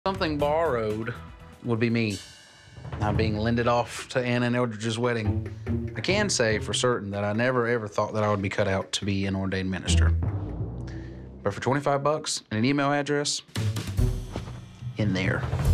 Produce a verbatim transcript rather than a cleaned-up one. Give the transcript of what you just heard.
Something borrowed would be me. I'm being lended off to Anna and Eldridge's wedding. I can say for certain that I never ever thought that I would be cut out to be an ordained minister. But for twenty-five bucks and an email address, in there.